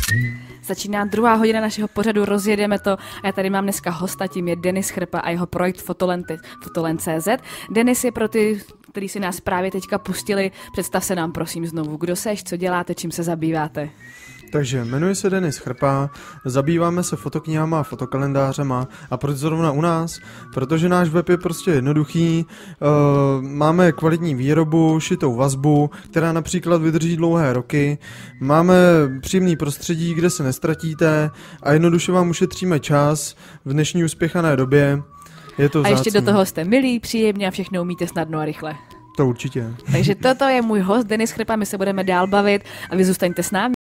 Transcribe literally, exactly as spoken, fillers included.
Začíná druhá hodina našeho pořadu, rozjedeme to a já tady mám dneska hosta, tím je Denis Chrpa a jeho projekt Fotolen tečka cé zet. Denis je pro ty, kteří si nás právě teďka pustili, představ se nám prosím znovu, kdo seš, co děláte, čím se zabýváte. Takže jmenuji se Denis Chrpa, zabýváme se fotoknihama a fotokalendářema. A proč zrovna u nás? Protože náš web je prostě jednoduchý, uh, máme kvalitní výrobu, šitou vazbu, která například vydrží dlouhé roky, máme příjemný prostředí, kde se nestratíte a jednoduše vám ušetříme čas v dnešní uspěchané době. Je to a vzácný. Ještě do toho jste milí, příjemně a všechno umíte snadno a rychle. To určitě. Takže toto je můj host Denis Chrpa, my se budeme dál bavit a vy zůstaňte s námi.